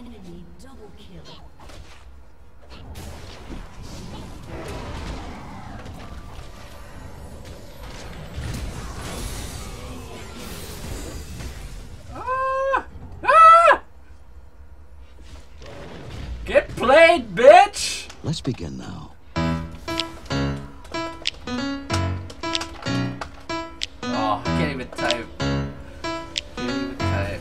Enemy double kill. Get played, bitch! Let's begin now. Oh, I can't even type. Can't even type.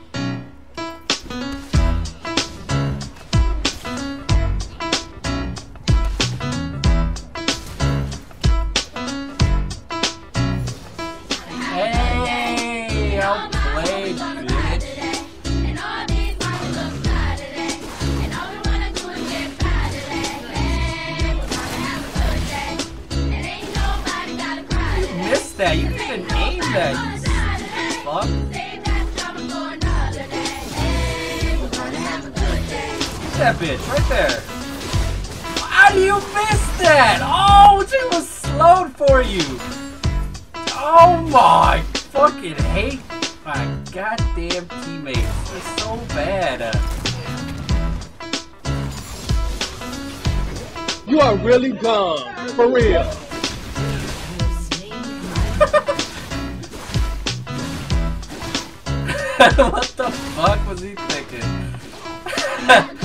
Hey, I'll play, bitch. That you didn't even aim that, you fuck. That bitch right there. How do you miss that? Oh, it was slowed for you. Oh my fucking hate my goddamn teammates. They're so bad. You are really dumb, for real. What the fuck was he thinking?